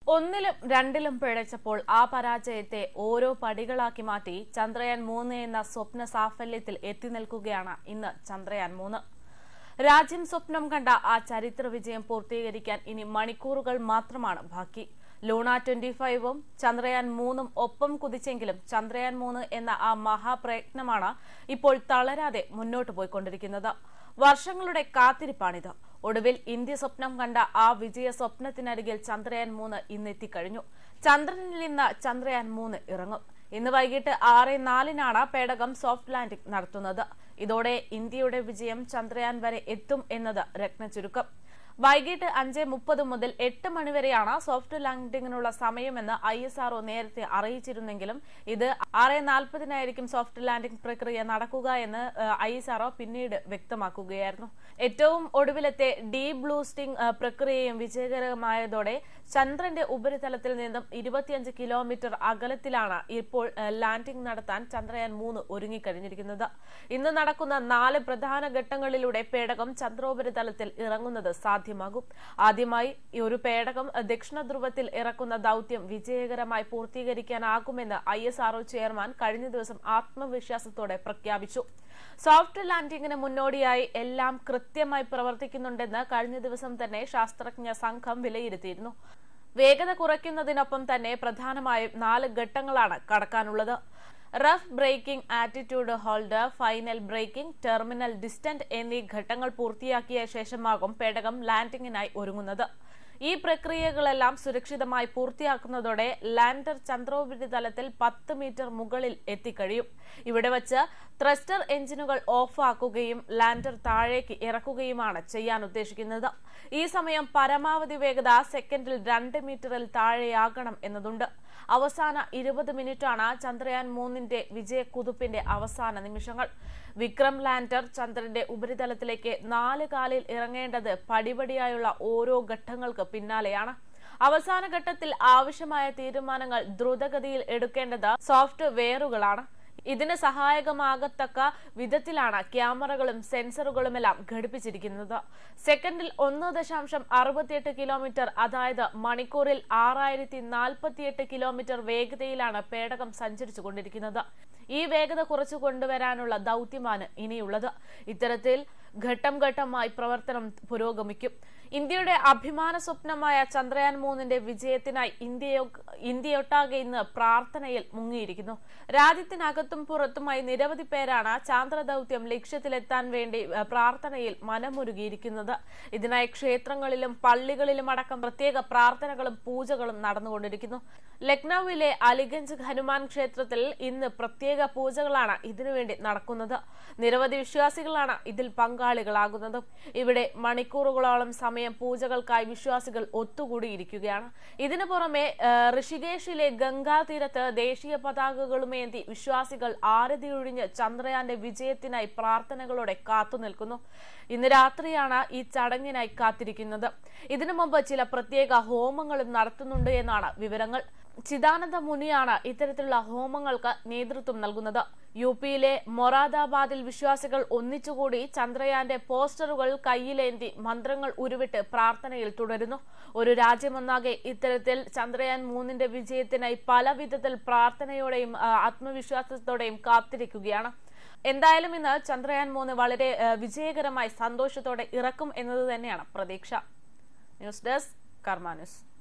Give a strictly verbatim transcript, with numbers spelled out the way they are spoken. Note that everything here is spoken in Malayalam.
ഒന്നിലും രണ്ടിലും പിഴച്ചപ്പോൾ ആ പരാജയത്തെ ഓരോ പടികളാക്കി മാറ്റി ചന്ദ്രയാൻ മൂന്ന് എന്ന സ്വപ്ന സാഫല്യത്തിൽ എത്തി നിൽക്കുകയാണ് ഇന്ന് ചന്ദ്രയാൻ മൂന്ന്. രാജ്യം സ്വപ്നം കണ്ട ആ ചരിത്ര വിജയം പൂർത്തീകരിക്കാൻ ഇനി മണിക്കൂറുകൾ മാത്രമാണ് ബാക്കി. ലൂണ ട്വന്റി ഫൈവും ചന്ദ്രയാൻ മൂന്നും ഒപ്പം കുതിച്ചെങ്കിലും ചന്ദ്രയാൻ മൂന്ന് എന്ന ആ മഹാപ്രയത്നമാണ് ഇപ്പോൾ തളരാതെ മുന്നോട്ട് പോയിക്കൊണ്ടിരിക്കുന്നത്. വർഷങ്ങളുടെ കാത്തിരിപ്പാണിത്. ഒടുവിൽ ഇന്ത്യ സ്വപ്നം കണ്ട ആ വിജയ സ്വപ്നത്തിനരികിൽ ചന്ദ്രയാൻ മൂന്ന് ഇന്നെത്തിക്കഴിഞ്ഞു. ചന്ദ്രനിൽ ഇന്ന് ചന്ദ്രയാൻ മൂന്ന് ഇറങ്ങും. ഇന്ന് വൈകിട്ട് ആറ് നാലിനാണ് പേടകം സോഫ്റ്റ് ലാൻഡിംഗ് നടത്തുന്നത്. ഇതോടെ ഇന്ത്യയുടെ വിജയം ചന്ദ്രയാൻ വരെ എത്തും എന്നത് രത്നചുരുക്കം. വൈകിട്ട് അഞ്ച് മുപ്പത് മുതൽ എട്ട് മണിവരെയാണ് സോഫ്റ്റ് ലാൻഡിംഗിനുള്ള സമയമെന്ന് ഐ എസ് ആർഒ നേരത്തെ അറിയിച്ചിരുന്നെങ്കിലും ഇത് ആറ് നാൽപ്പതിനായിരിക്കും സോഫ്റ്റ് ലാൻഡിംഗ് പ്രക്രിയ നടക്കുക എന്ന് ഐ എസ് ആർഒ പിന്നീട് വ്യക്തമാക്കുകയായിരുന്നു. ഏറ്റവും ഒടുവിലത്തെ ഡീ ബ്ലൂസ്റ്റിംഗ് പ്രക്രിയയും വിജയകരമായതോടെ ചന്ദ്രന്റെ ഉപരിതലത്തിൽ നിന്നും ഇരുപത്തിയഞ്ച് കിലോമീറ്റർ അകലത്തിലാണ് ഇപ്പോൾ ലാൻഡിംഗ് നടത്താൻ ചന്ദ്രയാൻ മൂന്ന് ഒരുങ്ങിക്കഴിഞ്ഞിരിക്കുന്നത്. ഇന്ന് നടക്കുന്ന നാല് പ്രധാന ഘട്ടങ്ങളിലൂടെ പേടകം ചന്ദ്രോപരിതലത്തിൽ ഇറങ്ങുന്നത് സാധ്യമാകും. ആദ്യമായി ഒരു പേടകം ദക്ഷിണ ധ്രുവത്തിൽ ഇറക്കുന്ന ദൌത്യം വിജയകരമായി പൂർത്തീകരിക്കാനാകുമെന്ന് ഐ എസ് ആർഒ ചെയർമാൻ കഴിഞ്ഞ ദിവസം ആത്മവിശ്വാസത്തോടെ പ്രഖ്യാപിച്ചു. സോഫ്റ്റ് ലാൻഡിംഗിന് മുന്നോടിയായി എല്ലാം കൃത്യമായി പ്രവർത്തിക്കുന്നുണ്ടെന്ന് കഴിഞ്ഞ ദിവസം തന്നെ ശാസ്ത്രജ്ഞ സംഘം വിലയിരുത്തിയിരുന്നു. വേഗത കുറയ്ക്കുന്നതിനൊപ്പം തന്നെ പ്രധാനമായും നാല് ഘട്ടങ്ങളാണ് കടക്കാനുള്ളത്. Rough braking, attitude hold, final braking, terminal descent എന്നീ ഘട്ടങ്ങൾ പൂർത്തിയാക്കിയ ശേഷമാകും പേടകം ലാൻഡിംഗിനായി ഒരുങ്ങുന്നത്. ഈ പ്രക്രിയകളെല്ലാം സുരക്ഷിതമായി പൂർത്തിയാക്കുന്നതോടെ ലാൻഡർ ചന്ദ്രോപരിതലത്തിൽ പത്ത് മീറ്റർ മുകളിൽ എത്തിക്കഴിയും. ഇവിടെ വച്ച് ത്രസ്റ്റർ എഞ്ചിനുകൾ ഓഫ് ആക്കുകയും ലാൻഡർ താഴേക്ക് ഇറക്കുകയുമാണ് ചെയ്യാൻ ഉദ്ദേശിക്കുന്നത്. ഈ സമയം പരമാവധി വേഗത സെക്കൻഡിൽ രണ്ട് മീറ്ററിൽ താഴെയാകണം എന്നതുണ്ട്. അവസാന ഇരുപത് മിനിറ്റാണ് ചന്ദ്രയാൻ മൂന്നിന്റെ വിജയക്കുതിപ്പിന്റെ അവസാന നിമിഷങ്ങൾ. വിക്രം ലാൻഡർ ചന്ദ്രന്റെ ഉപരിതലത്തിലേക്ക് നാല് കാലിൽ ഇറങ്ങേണ്ടത് പടിപടിയായുള്ള ഓരോ ഘട്ടങ്ങൾക്ക് പിന്നാലെയാണ്. അവസാന ഘട്ടത്തിൽ ആവശ്യമായ തീരുമാനങ്ങൾ ദ്രുതഗതിയിൽ എടുക്കേണ്ടത് സോഫ്റ്റ് വെയറുകളാണ്. ഇതിന് സഹായകമാകത്തക്ക വിധത്തിലാണ് ക്യാമറകളും സെൻസറുകളുമെല്ലാം ഘടിപ്പിച്ചിരിക്കുന്നത്. സെക്കൻഡിൽ ഒന്ന് ദശാംശം അറുപത്തിയെട്ട് കിലോമീറ്റർ, അതായത് മണിക്കൂറിൽ ആറായിരത്തി നാൽപ്പത്തിയെട്ട് കിലോമീറ്റർ വേഗതയിലാണ് പേടകം സഞ്ചരിച്ചുകൊണ്ടിരിക്കുന്നത്. ഈ വേഗത കുറച്ചു കൊണ്ടുവരാനുള്ള ദൌത്യമാണ് ഇനിയുള്ളത്. ഇത്തരത്തിൽ ഘട്ടം ഘട്ടമായി പ്രവർത്തനം പുരോഗമിക്കും. ഇന്ത്യയുടെ അഭിമാന സ്വപ്നമായ ചന്ദ്രയാൻ മൂന്നിന്റെ വിജയത്തിനായി ഇന്ത്യ ഇന്ത്യയൊട്ടാകെ ഇന്ന് പ്രാർത്ഥനയിൽ മുങ്ങിയിരിക്കുന്നു. രാജ്യത്തിനകത്തും പുറത്തുമായി നിരവധി പേരാണ് ചാന്ദ്രദൌത്യം ലക്ഷ്യത്തിലെത്താൻ വേണ്ടി പ്രാർത്ഥനയിൽ മനമുരുകിയിരിക്കുന്നത്. ഇതിനായി ക്ഷേത്രങ്ങളിലും പള്ളികളിലും അടക്കം പ്രത്യേക പ്രാർത്ഥനകളും പൂജകളും നടന്നുകൊണ്ടിരിക്കുന്നു. ലക്നൌവിലെ അലിഗഞ്ച് ഹനുമാൻ ക്ഷേത്രത്തിൽ ഇന്ന് പ്രത്യേക പൂജകളാണ് ഇതിനുവേണ്ടി നടക്കുന്നത്. നിരവധി വിശ്വാസികളാണ് ഇതിൽ പങ്കാളികളാകുന്നത്. ഇവിടെ മണിക്കൂറുകളോളം സമയം പൂജകൾക്കായി വിശ്വാസികൾ ഒത്തുകൂടിയിരിക്കുകയാണ്. ഇതിനു പുറമെ ഋഷികേശിലെ ഗംഗാ തീരത്ത് ദേശീയ പതാകകളുമേന്തി വിശ്വാസികൾ ആരതിയൊഴിഞ്ഞ് ചന്ദ്രയാന്റെ വിജയത്തിനായി പ്രാർത്ഥനകളോടെ കാത്തുനിൽക്കുന്നു. ഇന്ന് രാത്രിയാണ് ഈ ചടങ്ങിനായി കാത്തിരിക്കുന്നത്. ഇതിനു മുമ്പ് ചില പ്രത്യേക ഹോമങ്ങളും നടത്തുന്നുണ്ട് എന്നാണ് വിവരങ്ങൾ. ചിദാനന്ദ മുനിയാണ് ഇത്തരത്തിലുള്ള ഹോമങ്ങൾക്ക് നേതൃത്വം നൽകുന്നത്. യു പിയിലെ മൊറാദാബാദിൽ വിശ്വാസികൾ ഒന്നിച്ചുകൂടി ചന്ദ്രയാന്റെ പോസ്റ്ററുകൾ കയ്യിലേന്തി മന്ത്രങ്ങൾ ഉരുവിട്ട് പ്രാർത്ഥനയിൽ തുടരുന്നു. ഒരു രാജ്യമൊന്നാകെ ഇത്തരത്തിൽ ചന്ദ്രയാൻ മൂന്നിന്റെ വിജയത്തിനായി പല വിധത്തിൽ പ്രാർത്ഥനയോടെയും ആത്മവിശ്വാസത്തോടെയും കാത്തിരിക്കുകയാണ്. എന്തായാലും ഇന്ന് ചന്ദ്രയാൻ മൂന്ന് വളരെ വിജയകരമായി സന്തോഷത്തോടെ ഇറക്കും എന്നത് തന്നെയാണ് പ്രതീക്ഷ. News desk Karma news.